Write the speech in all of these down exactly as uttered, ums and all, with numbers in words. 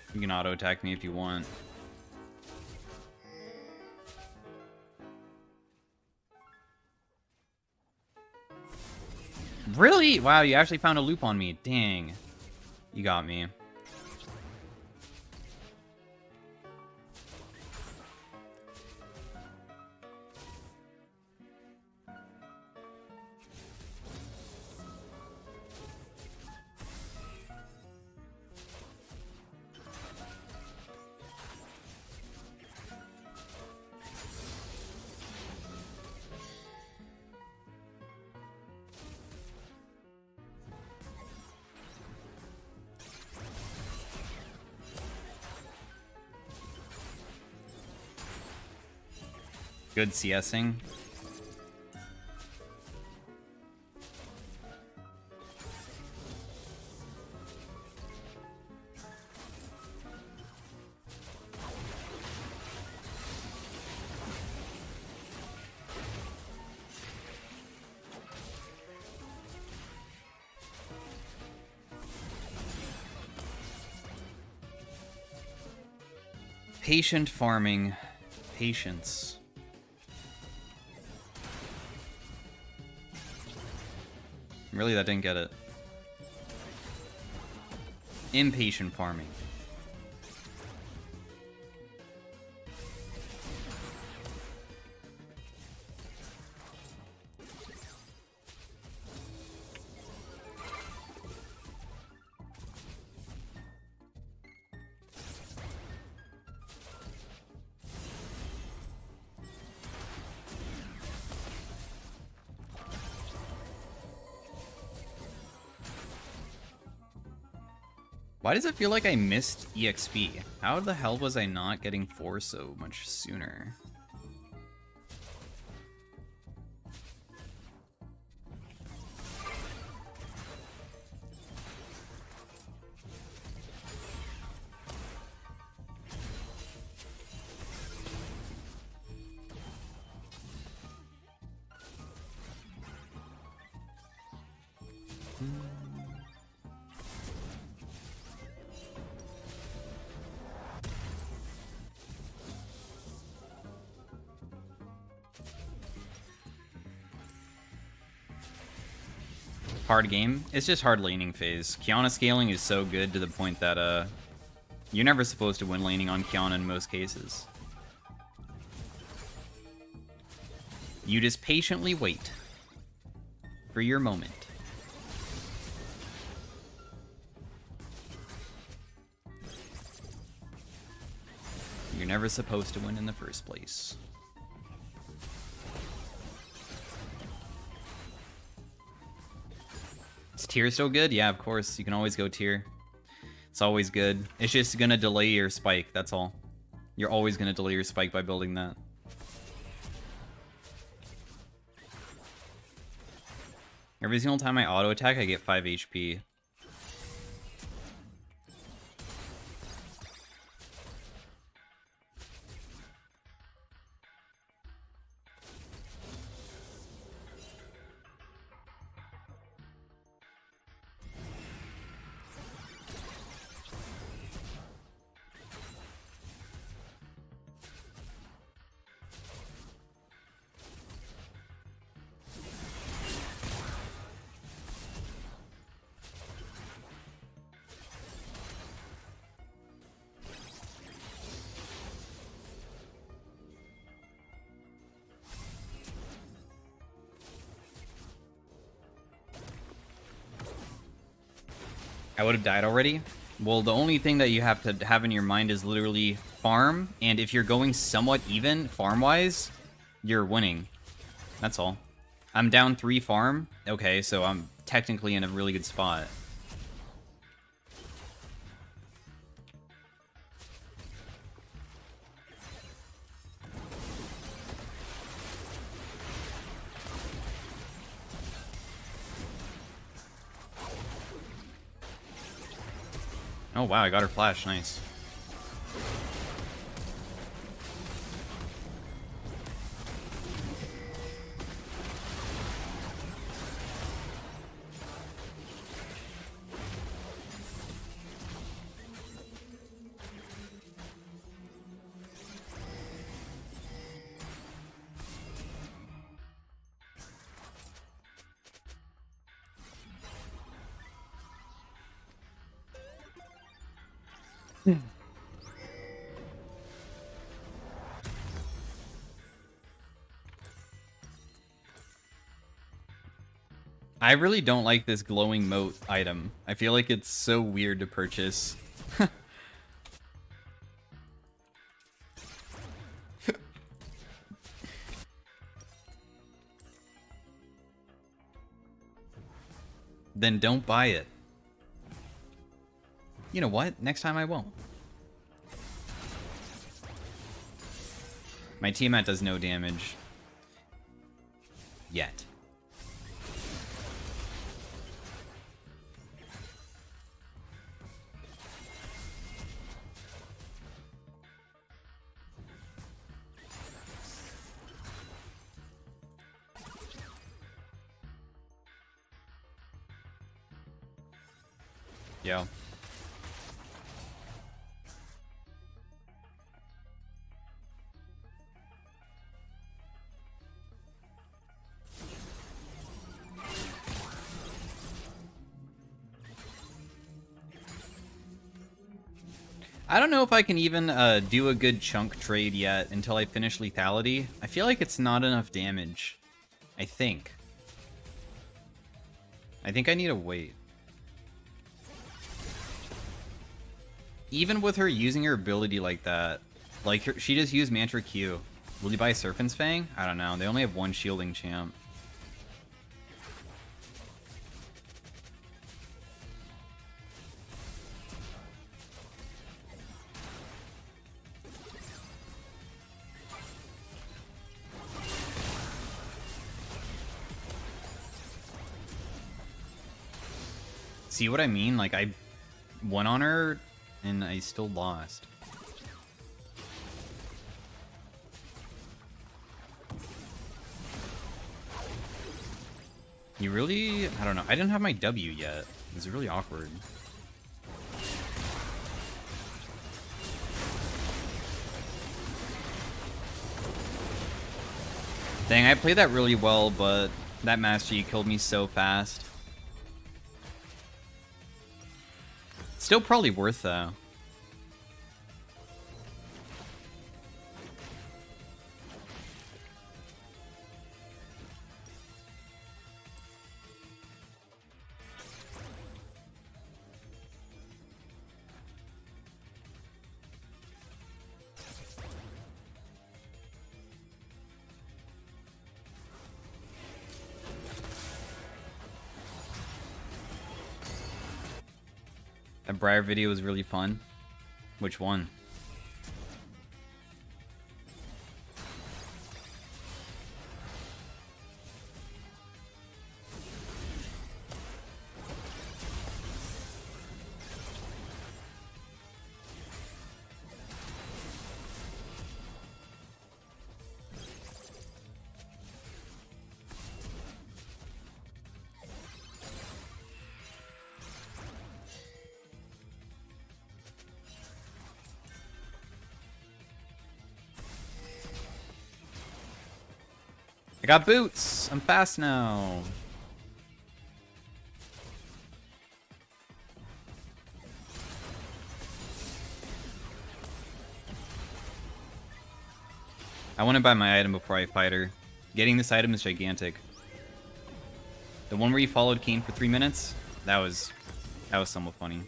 You can auto attack me if you want. Really? Wow, you actually found a loop on me. Dang. You got me. Good CSing. Patient farming. Patience. Really, that didn't get it. Impatient farming. Why does it feel like I missed E X P? How the hell was I not getting four so much sooner? Hard game. It's just hard laning phase. Qiyana scaling is so good to the point that uh, you're never supposed to win laning on Qiyana in most cases. You just patiently wait for your moment. You're never supposed to win in the first place. Is tier still good? Yeah, of course. You can always go tier. It's always good. It's just gonna delay your spike, that's all. You're always gonna delay your spike by building that. Every single time I auto attack, I get five H P. I would have died already? Well, the only thing that you have to have in your mind is literally farm, and if you're going somewhat even farm-wise, you're winning. That's all. I'm down three farm. Okay, so I'm technically in a really good spot. Oh wow, I got her flash, nice. I really don't like this glowing moat item. I feel like it's so weird to purchase. Then don't buy it. You know what? Next time I won't. My Tiamat does no damage. Yet. Yo. I don't know if I can even uh, do a good chunk trade yet until I finish lethality. I feel like it's not enough damage. I think. I think I need to wait. Even with her using her ability like that, like her, she just used Mantra Q. Will you buy Serpent's Fang? I don't know. They only have one shielding champ. See what I mean? Like, I went on her and I still lost. You really... I don't know. I didn't have my W yet. It was really awkward. Dang, I played that really well, but that Master Yi killed me so fast. Still probably worth, though. That Briar video was really fun. Which one? I got boots! I'm fast now. I want to buy my item before I fight her. Getting this item is gigantic. The one where you followed Kane for three minutes? That was... that was somewhat funny.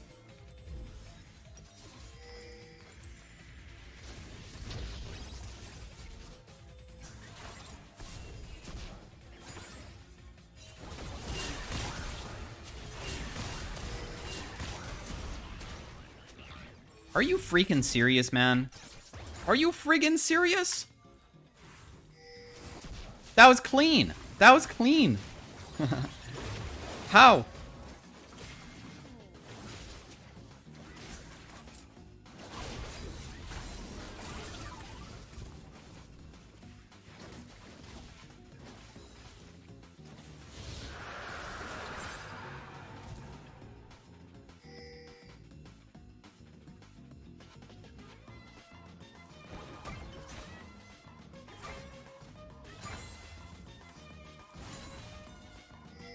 Are you freaking serious, man? Are you friggin' serious? That was clean. That was clean. How?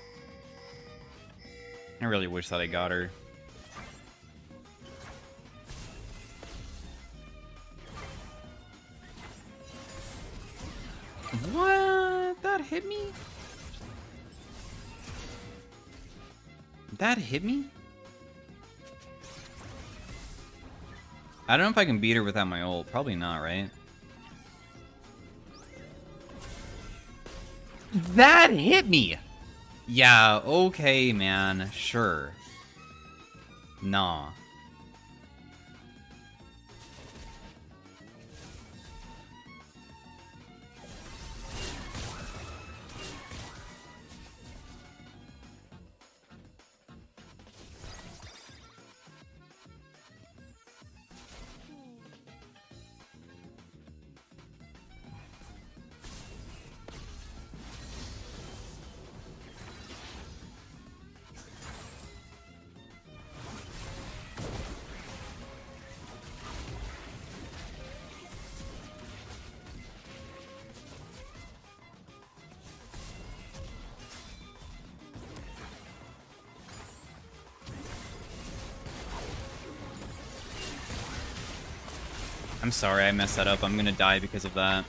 I really wish that I got her. What? That hit me? That hit me? I don't know if I can beat her without my ult. Probably not, right? That hit me! Yeah, okay, man. Sure. Nah. I'm sorry I messed that up. I'm gonna die because of that.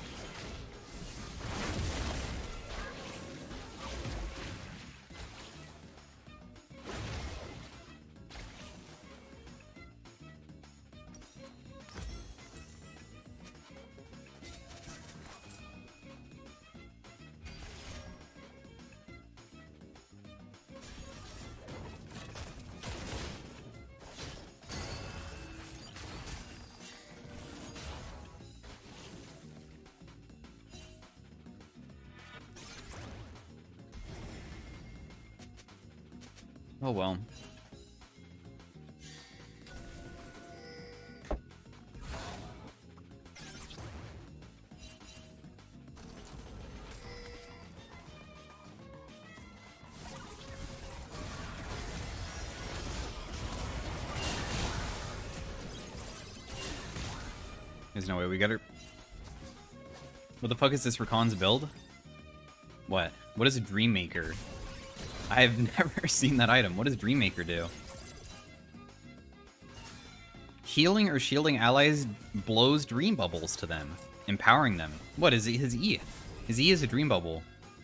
Oh well. There's no way we got her. What the fuck is this Rakan's build? What? What is a Dreammaker? I've never seen that item. What does Dreammaker do? Healing or shielding allies blows dream bubbles to them, empowering them. What is it? His E? His E is a dream bubble.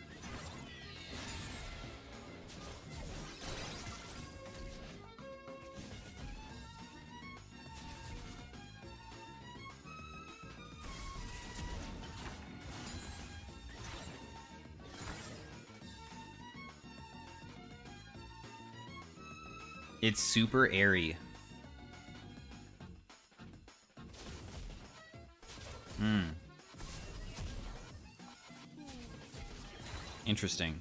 It's super airy. Hmm. Interesting.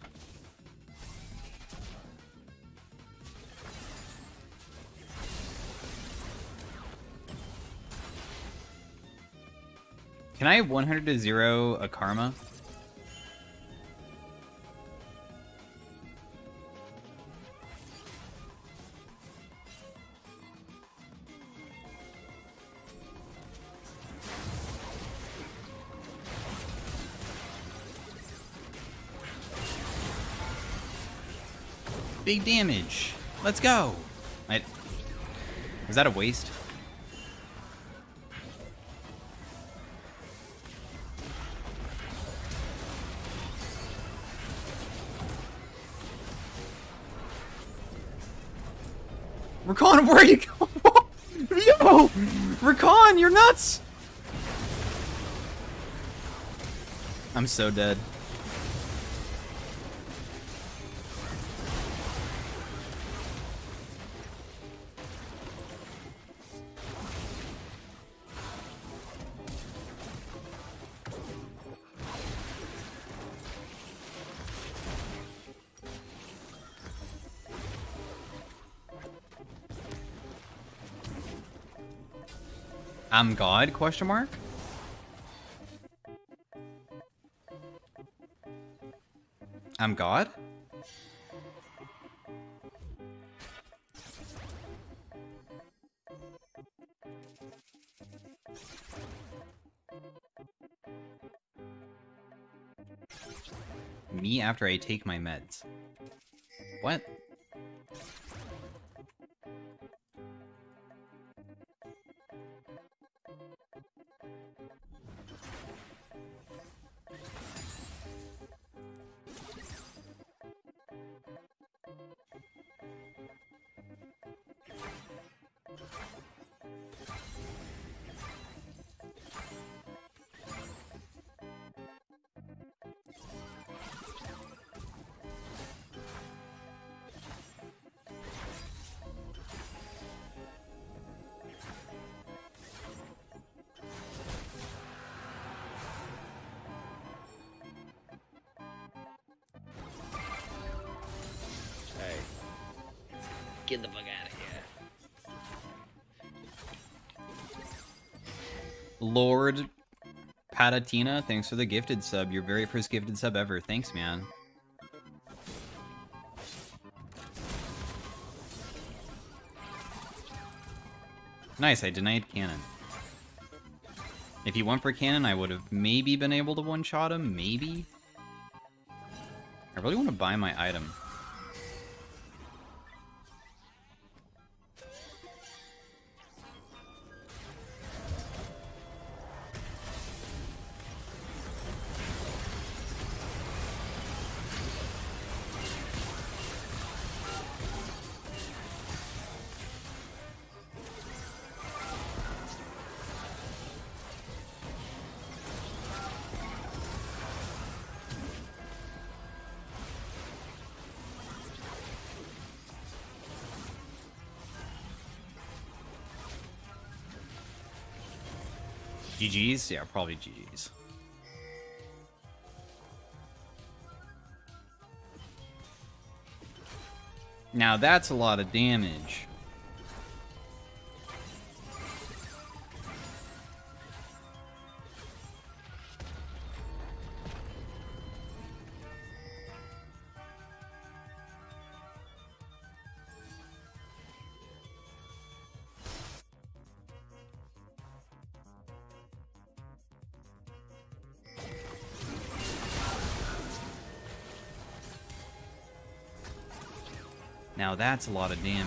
Can I one hundred to zero a Karma? Big damage. Let's go. I, was that a waste? Rakan, where are you going? Yo! Rakan, you're nuts! I'm so dead. I'm God? Question mark. I'm God? Me after I take my meds. What? Get the fuck out of here. Lord Patatina, thanks for the gifted sub. Your very first gifted sub ever. Thanks, man. Nice, I denied cannon. If he went for cannon, I would have maybe been able to one-shot him. Maybe. I really want to buy my item. G G's? Yeah, probably G G's. Now that's a lot of damage. Now that's a lot of damage.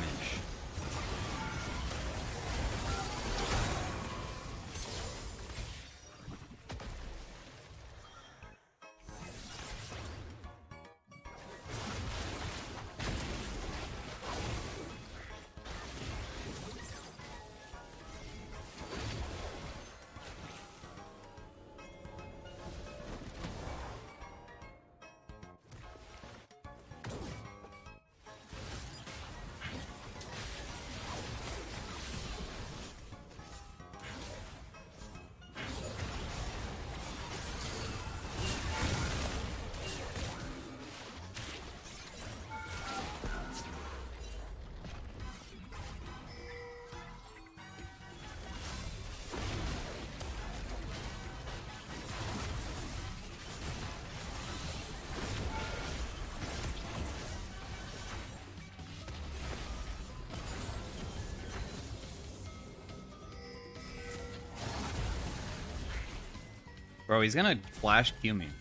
Bro, he's gonna flash Q me.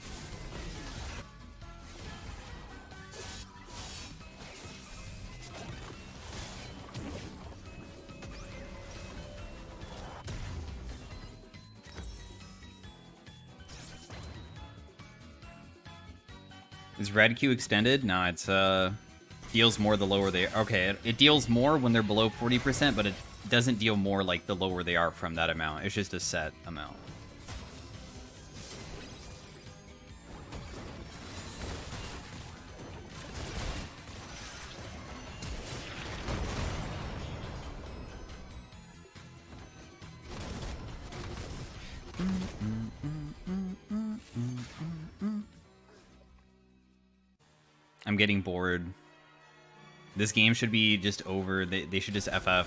Is red Q extended? No, it's uh deals more the lower they are. Okay, it, it deals more when they're below forty percent, but it doesn't deal more like the lower they are from that amount. It's just a set amount. I'm getting bored. This game should be just over. They, they should just F F.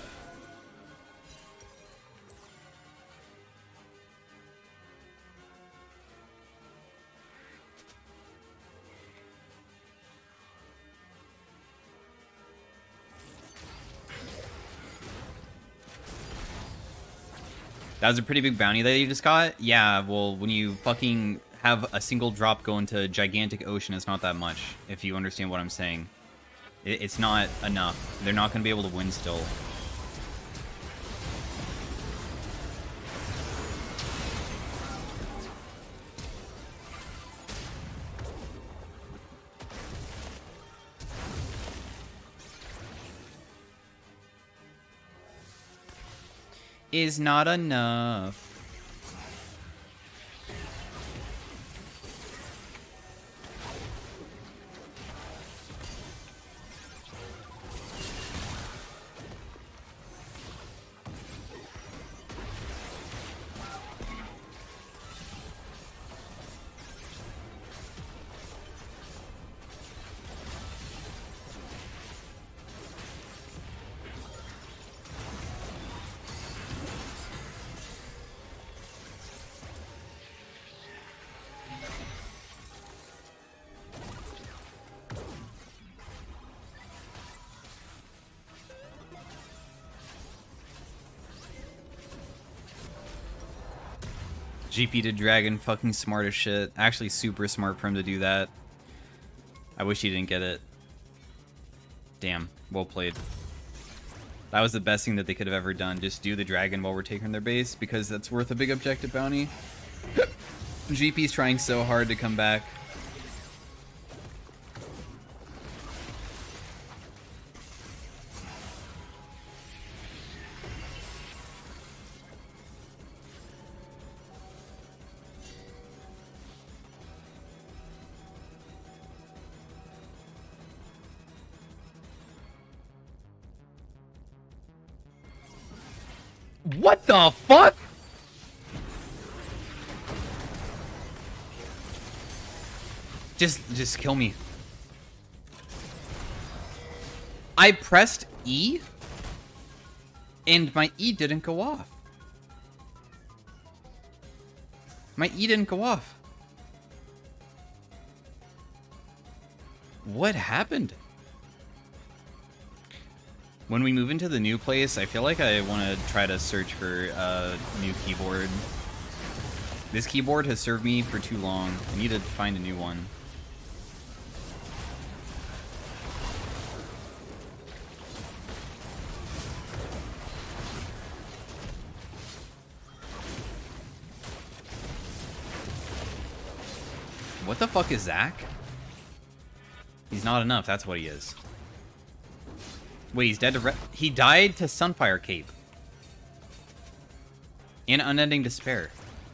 That was a pretty big bounty that you just got? Yeah, well, when you fucking have a single drop go into a gigantic ocean, it's not that much, if you understand what I'm saying. It, it's not enough. They're not going to be able to win still. Is not enough. G P to dragon, fucking smart as shit. Actually super smart for him to do that. I wish he didn't get it. Damn, well played. That was the best thing that they could have ever done. Just do the dragon while we're taking their base, because that's worth a big objective bounty. G P's trying so hard to come back. What the fuck? Just, just kill me. I pressed E, and my E didn't go off. My E didn't go off. What happened? When we move into the new place, I feel like I want to try to search for a new keyboard. This keyboard has served me for too long. I need to find a new one. What the fuck is Zach? He's not enough, that's what he is. Wait, he's dead to re- He died to Sunfire Cape. And Unending Despair.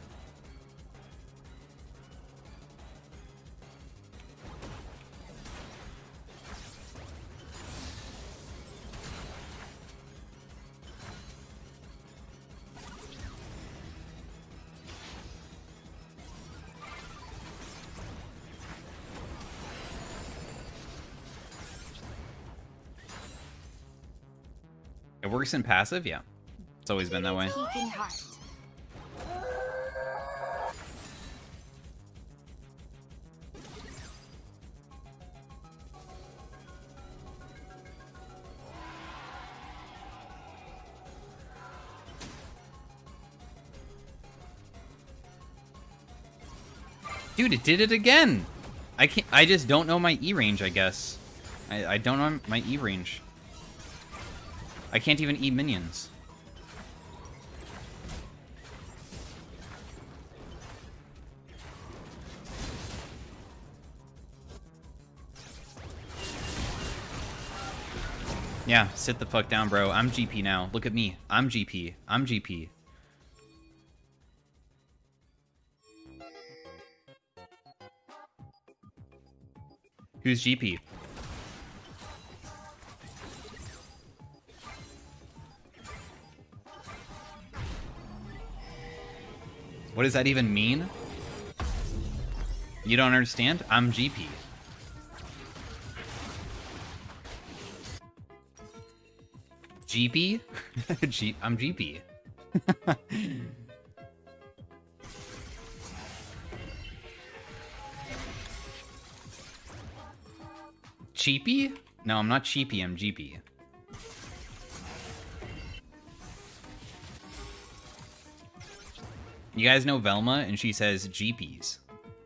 It works in passive, yeah. It's always been that way. Dude, it did it again. I can't. I just don't know my E range. I guess. I, I don't know my E range. I can't even eat minions. Yeah, sit the fuck down, bro. I'm G P now. Look at me. I'm G P. I'm G P. Who's G P? What does that even mean? You don't understand? I'm G P. G P? G I'm G P. Cheapy? No, I'm not cheapy, I'm G P. You guys know Velma, and she says G Ps.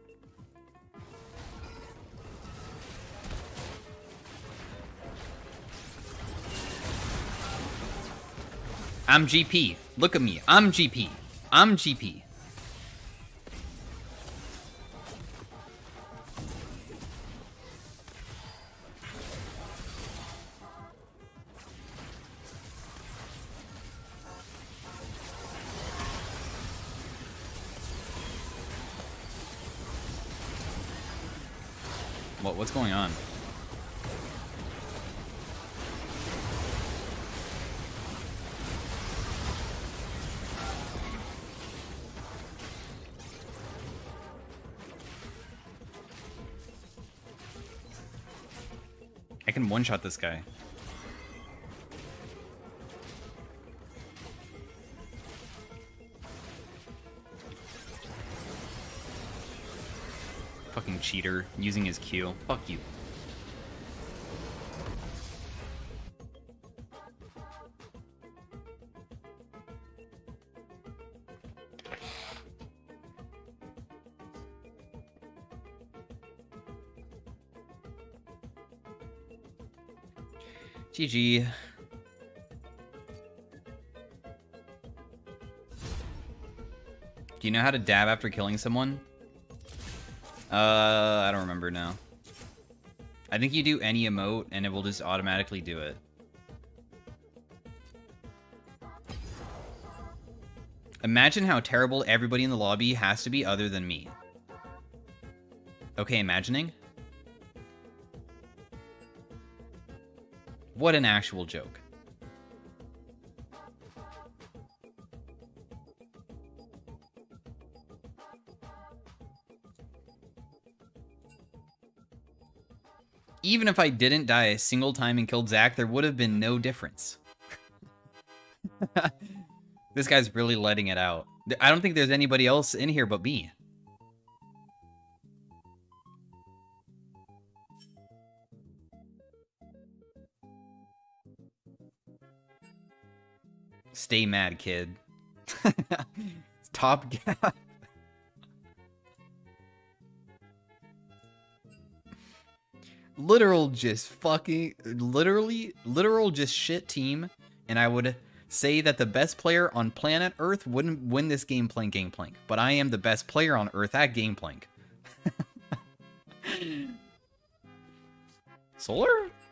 I'm G P. Look at me. I'm G P. I'm G P. What, what's going on? I can one-shot this guy. Fucking cheater, using his Q. Fuck you. G G. Do you know how to dab after killing someone? Uh, I don't remember now. I think you do any emote and it will just automatically do it. Imagine how terrible everybody in the lobby has to be other than me. Okay, imagining? What an actual joke. Even if I didn't die a single time and killed Zach, there would have been no difference. This guy's really letting it out. I don't think there's anybody else in here but me. Stay mad, kid. Top gap. Literal just fucking, literally, literal just shit team, and I would say that the best player on planet Earth wouldn't win this game playing Gangplank, but I am the best player on Earth at Gangplank. Solar?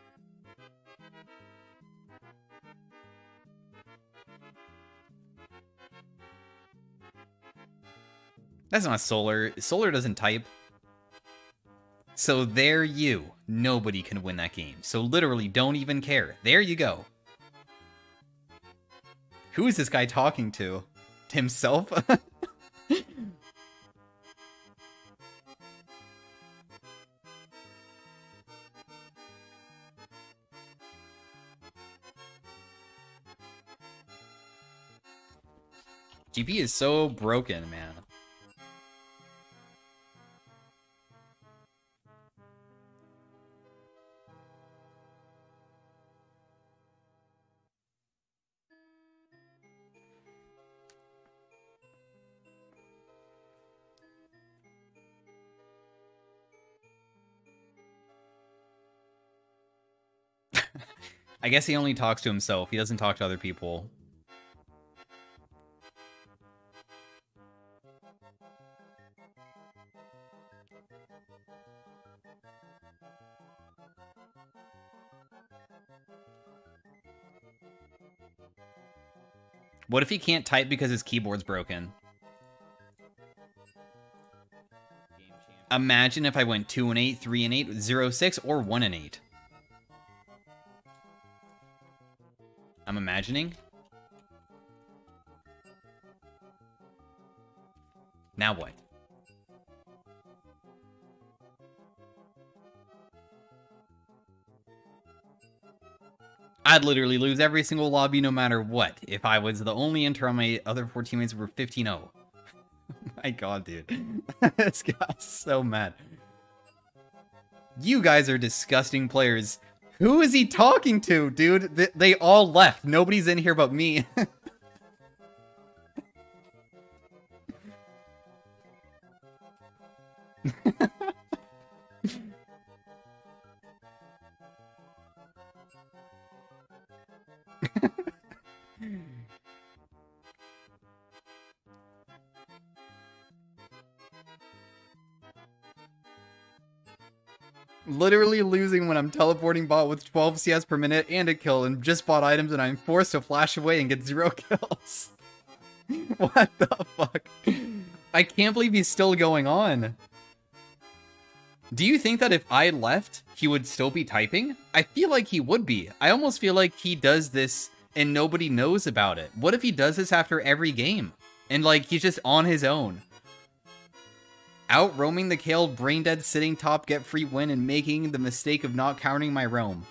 That's not Solar. Solar doesn't type. So there you. Nobody can win that game. So literally don't even care. There you go. Who is this guy talking to? To himself? G P is so broken, man. I guess he only talks to himself. He doesn't talk to other people. What if he can't type because his keyboard's broken? Imagine if I went two and eight, three and eight, zero six, or one and eight. I'm imagining. Now what? I'd literally lose every single lobby no matter what if I was the only enter on my other four teammates were fifteen oh. My god, dude. This guy's so mad. You guys are disgusting players. Who is he talking to, dude? They, they all left. Nobody's in here but me. Literally losing when I'm teleporting bot with twelve C S per minute and a kill and just bought items and I'm forced to flash away and get zero kills. What the fuck? I can't believe he's still going on. Do you think that if I left, he would still be typing? I feel like he would be. I almost feel like he does this and nobody knows about it. What if he does this after every game? And like, he's just on his own. Out roaming the Kale, brain dead, sitting top, get free win, and making the mistake of not counting my roam.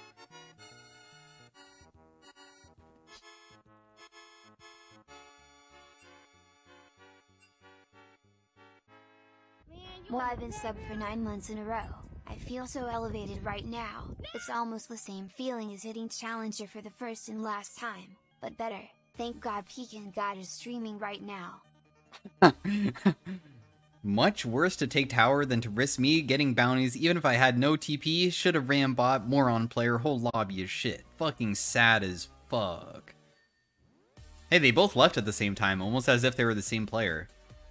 Well, I've been subbed for nine months in a row. I feel so elevated right now. It's almost the same feeling as hitting Challenger for the first and last time, but better. Thank God Pekin God is streaming right now. Much worse to take tower than to risk me getting bounties even if I had no T P. Should have ran bot, moron player, whole lobby is shit. Fucking sad as fuck. Hey, they both left at the same time, almost as if they were the same player.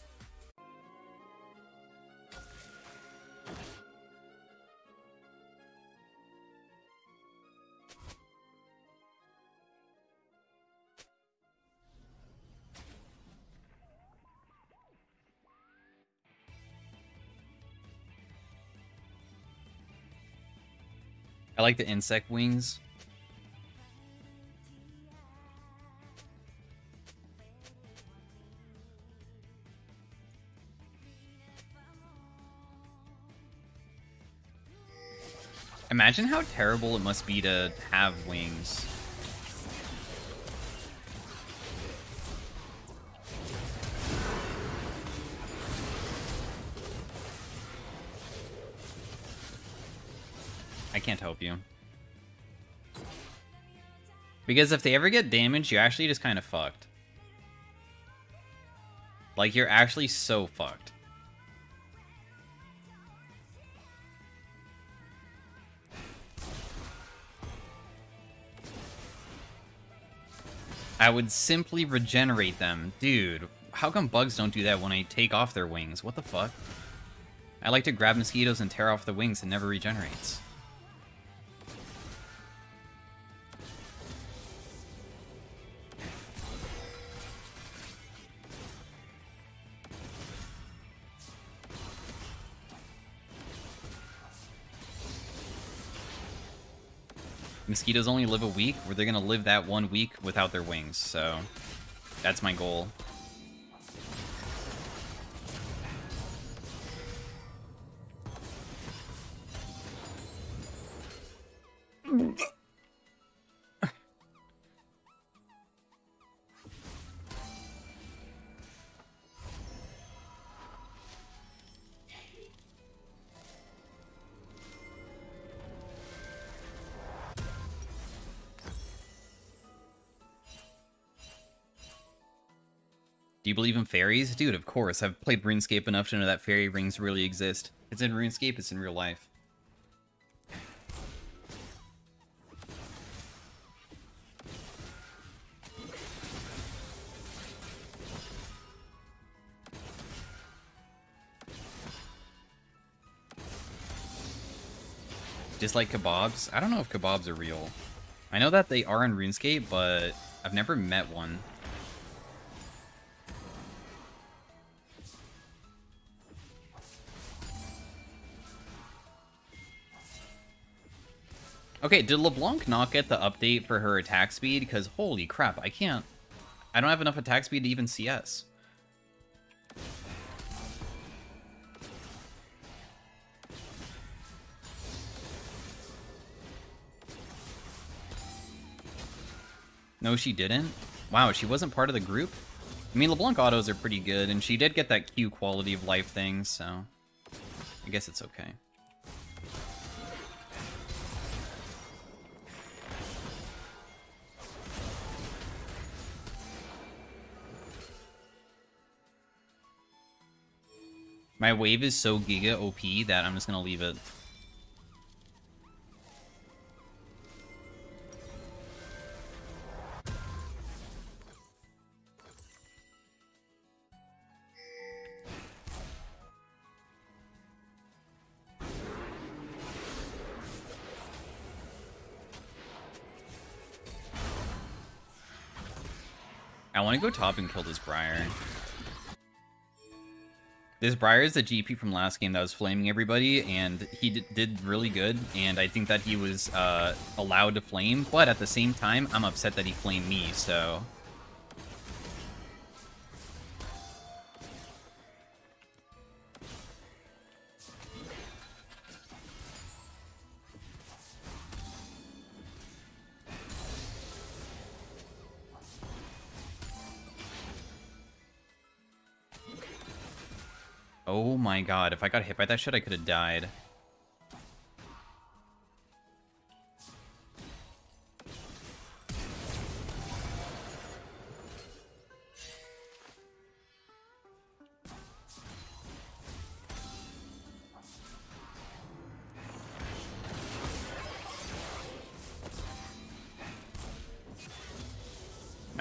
I like the insect wings. Imagine how terrible it must be to have wings. I can't help you. Because if they ever get damaged, you're actually just kind of fucked. Like, you're actually so fucked. I would simply regenerate them. Dude, how come bugs don't do that when I take off their wings? What the fuck? I like to grab mosquitoes and tear off the wings and never regenerates. Mosquitoes only live a week, where they're gonna live that one week without their wings, so that's my goal. Do you believe in fairies? Dude, of course. I've played RuneScape enough to know that fairy rings really exist. It's in RuneScape, it's in real life. Dislike kebabs? I don't know if kebabs are real. I know that they are in RuneScape, but I've never met one. Okay, did Leblanc not get the update for her attack speed? Because holy crap, I can't... I don't have enough attack speed to even C S. No, she didn't? Wow, she wasn't part of the group? I mean, LeBlanc autos are pretty good, and she did get that Q quality of life thing, so... I guess it's okay. My wave is so giga O P that I'm just gonna leave it. I want to go top and kill this Briar. This Briar is the G P from last game that was flaming everybody, and he d did really good, and I think that he was uh, allowed to flame, but at the same time, I'm upset that he flamed me, so... Oh my god, if I got hit by that shit, I could have died.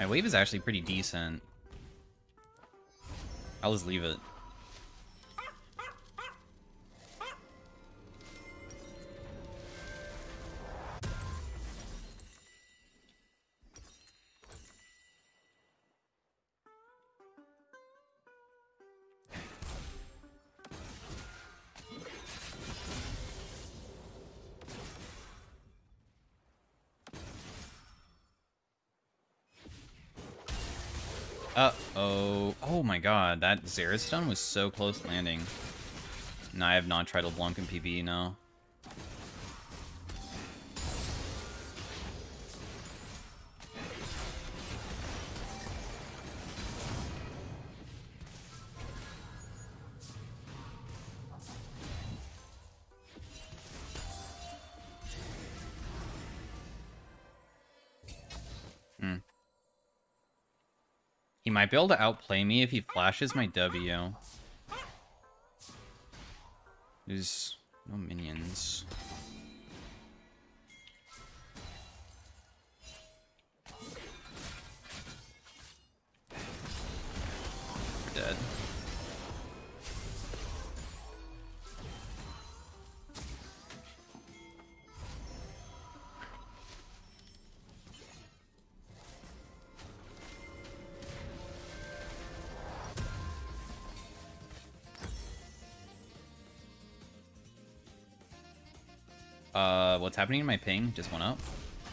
My wave is actually pretty decent. I'll just leave it. Uh-oh. Oh my god, that Xerath stun was so close landing. No, I have not tried Leblanc in P B, no. Hmm. He might be able to outplay me if he flashes my W. There's no minions. Dead. Uh, what's happening to my ping? Just went up.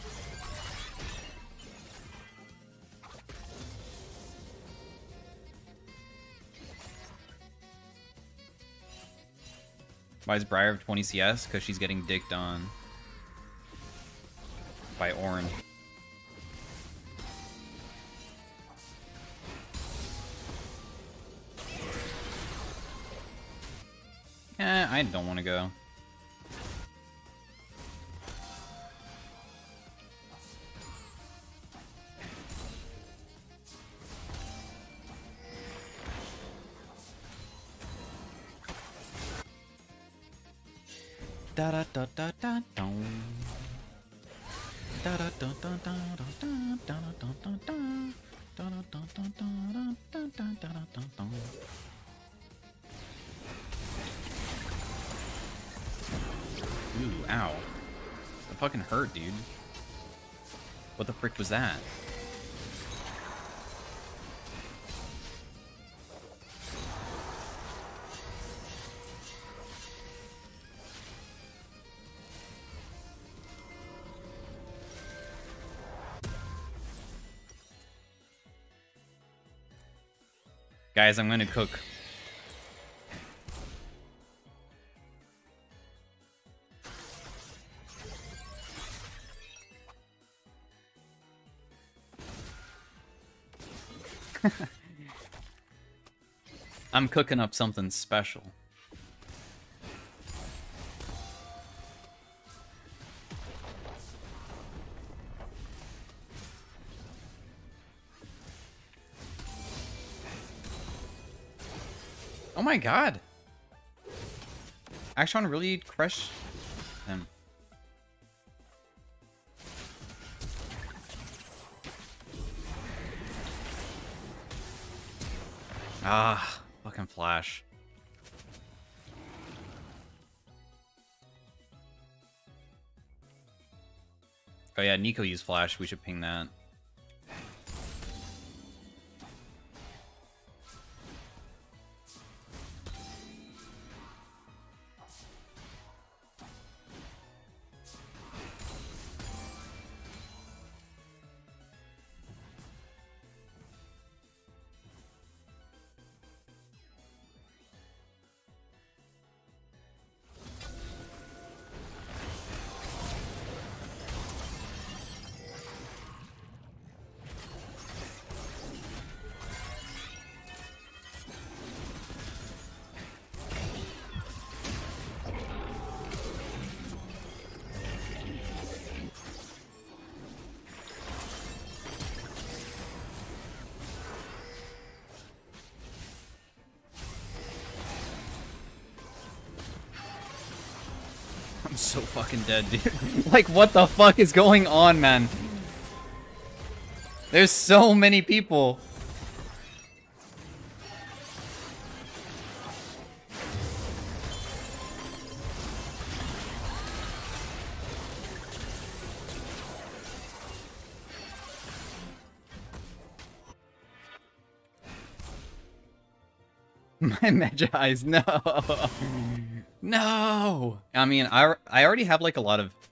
Why is Briar of twenty C S? Because she's getting dicked on by Ornn. Eh, I don't want to go. Da da da da da dong. Da da da da da da da da da da da da da da da da da da da. Ooh, ow. That fucking hurt, dude. What the frick was that? Guys, I'm gonna cook. I'm cooking up something special. Oh my god! Action really crushed him. Ah, fucking flash. Oh yeah, Nico used flash. We should ping that. I'm so fucking dead, dude. Like, what the fuck is going on, man? There's so many people. My Magi's, no. No. I mean, I, I already have like a lot of...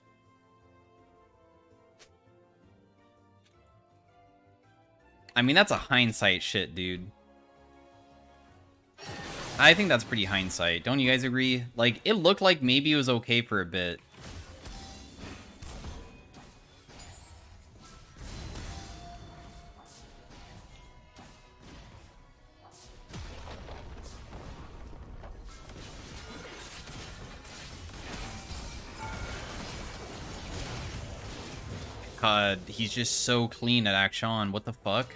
I mean, that's a hindsight shit, dude. I think that's pretty hindsight. Don't you guys agree? Like, it looked like maybe it was okay for a bit. God, he's just so clean at action. What the fuck?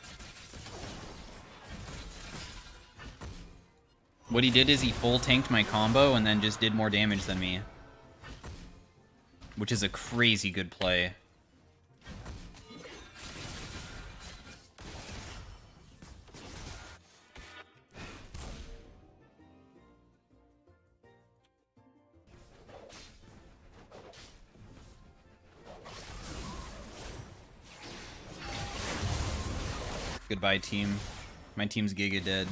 What he did is he full tanked my combo and then just did more damage than me. Which is a crazy good play. Goodbye, team. My team's giga dead.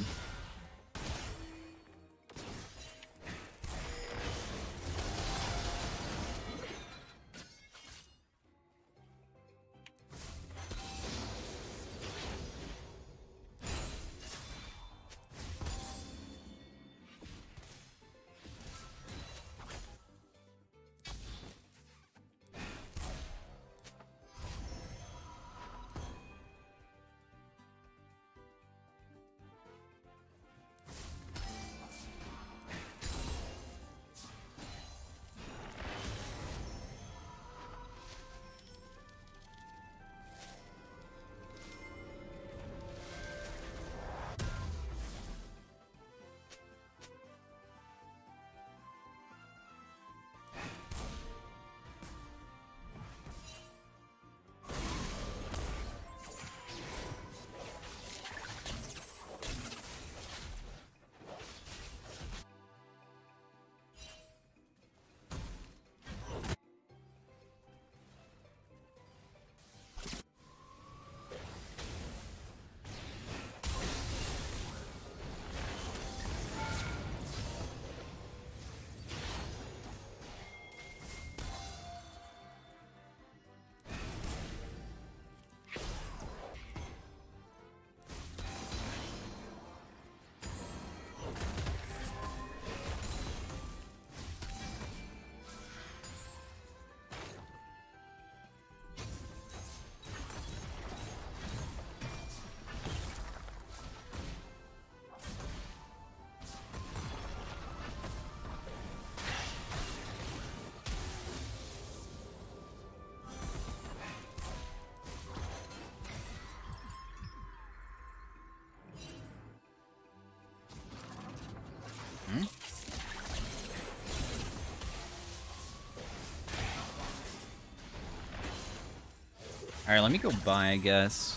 Alright, let me go buy, I guess.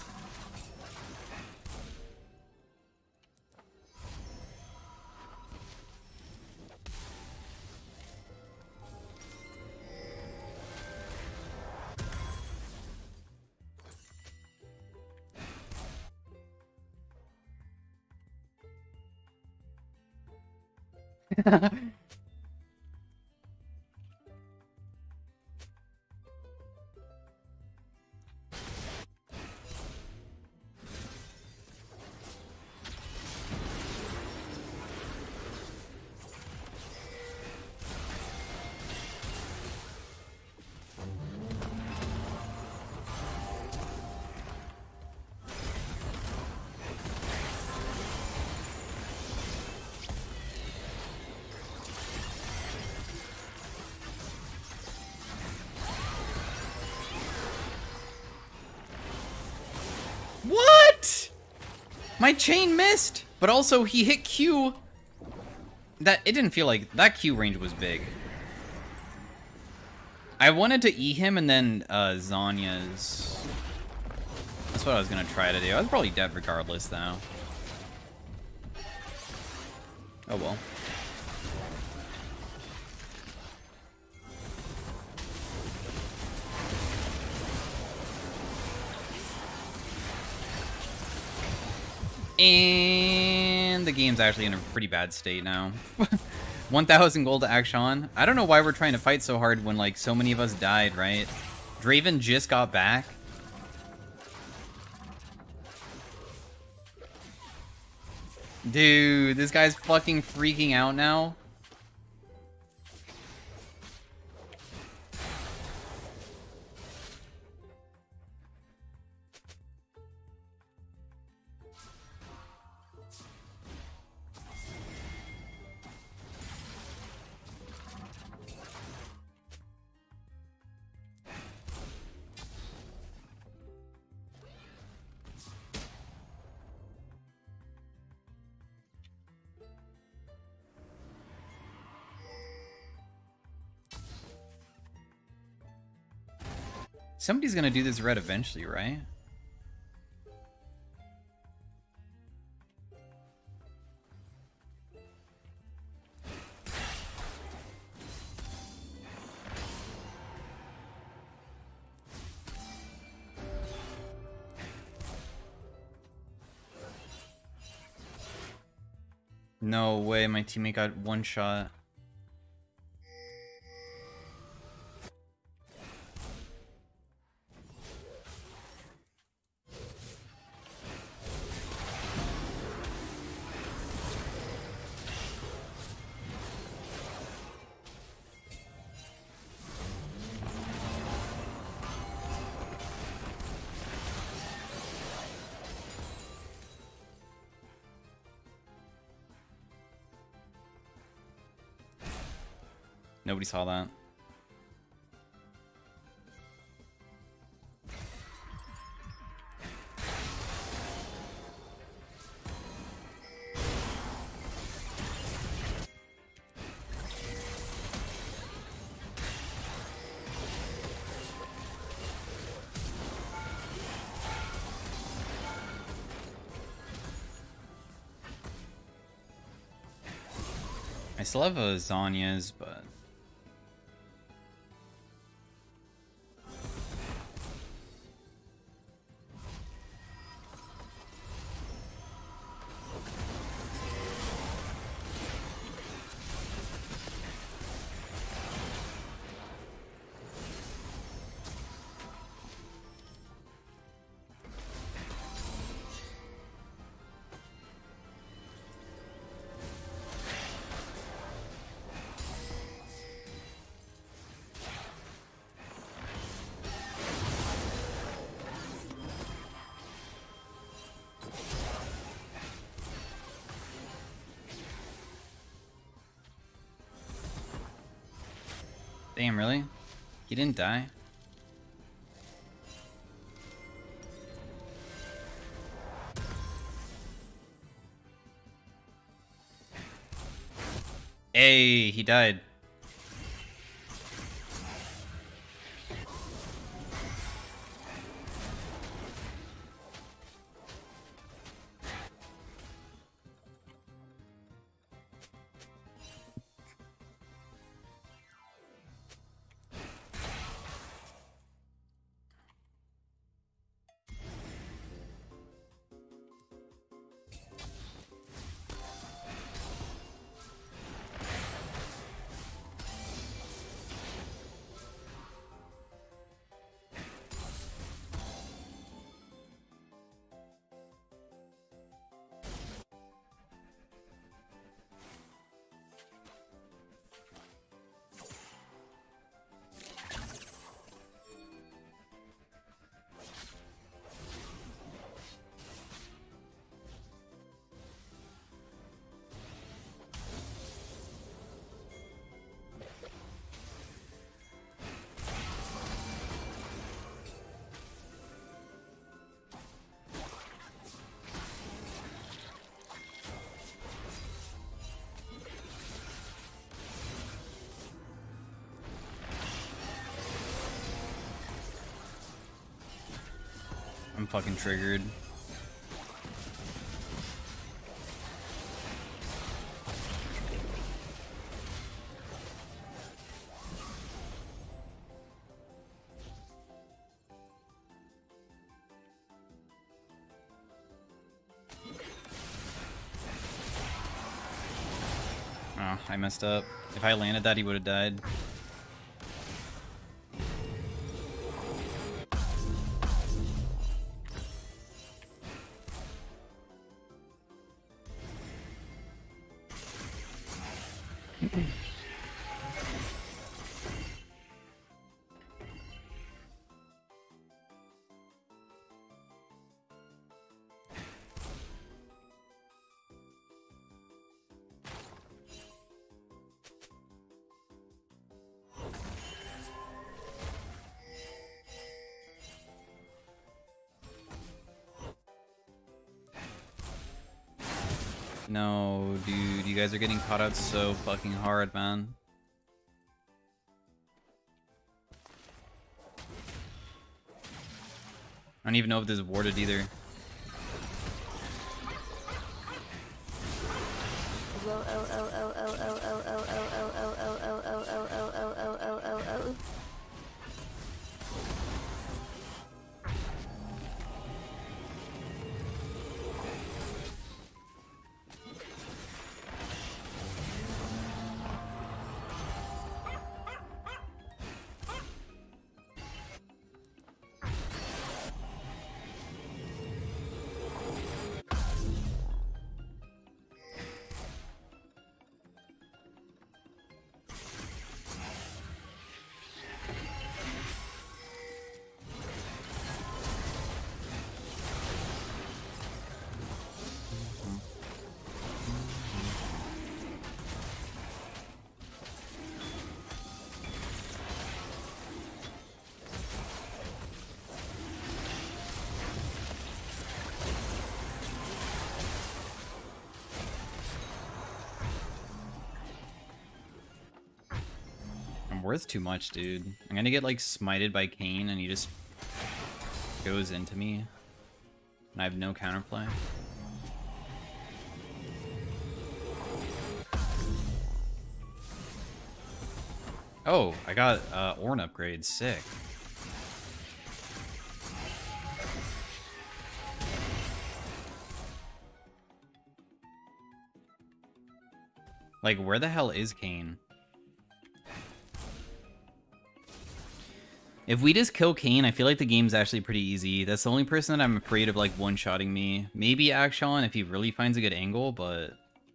What? My chain missed, but also he hit Q. That it didn't feel like that Q range was big. I wanted to E him and then uh, Zanya's. That's what I was gonna try to do. I was probably dead regardless, though. Oh well. And the game's actually in a pretty bad state now. one thousand gold to Akshan. I don't know why we're trying to fight so hard when, like, so many of us died, right? Draven just got back. Dude, this guy's fucking freaking out now. Somebody's gonna do this red eventually, right? No way, my teammate got one shot. Nobody saw that. I still have a Zanya's, but... Damn, really? He didn't die? Hey, he died. I'm fucking triggered. Oh, I messed up. If I landed that, he would have died. No, dude, you guys are getting caught out so fucking hard, man. I don't even know if this is warded either. I'm worth too much, dude. I'm gonna get like smited by Kayn and he just goes into me. And I have no counterplay. Oh, I got uh, Ornn upgrade. Sick. Like, where the hell is Kayn? If we just kill Kayn, I feel like the game's actually pretty easy. That's the only person that I'm afraid of, like, one-shotting me. Maybe Akshan if he really finds a good angle, but...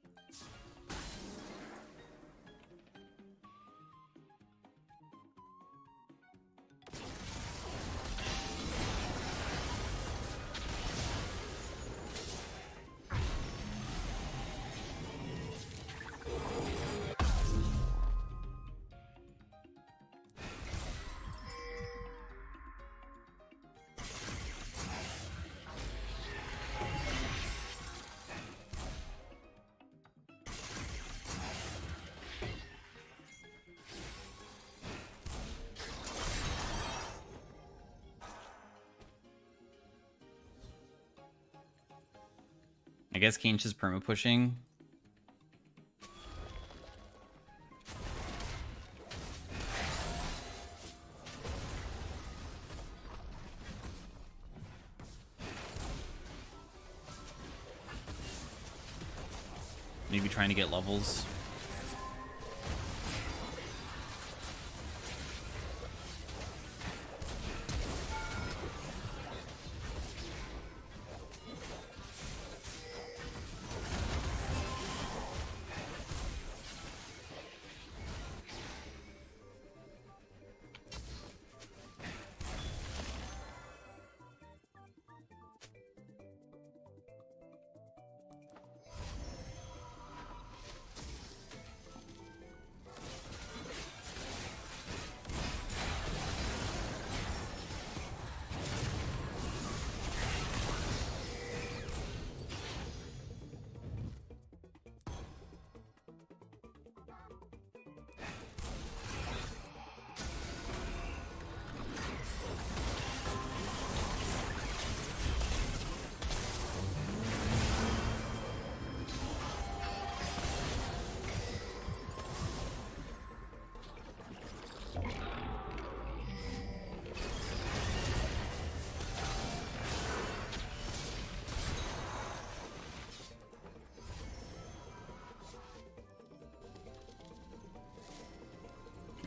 I guess Kayn's just perma pushing. Maybe trying to get levels.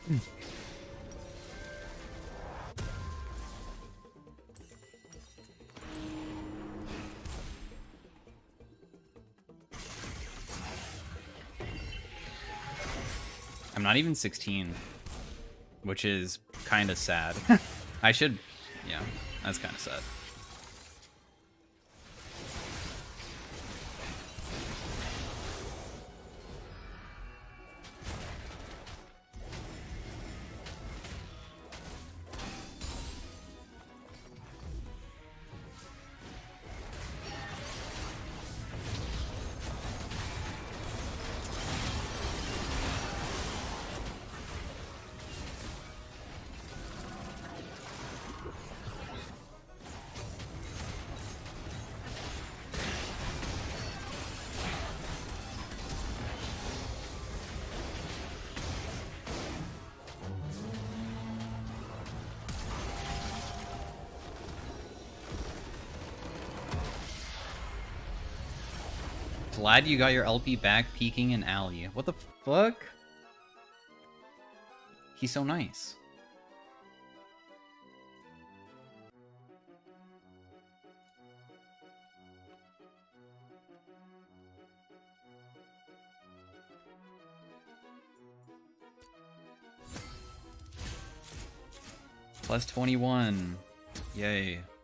I'm not even sixteen, which is kind of sad. I should, yeah, that's kind of sad. Glad you got your L P back peeking in alley. What the fuck? He's so nice. Plus twenty-one. Yay.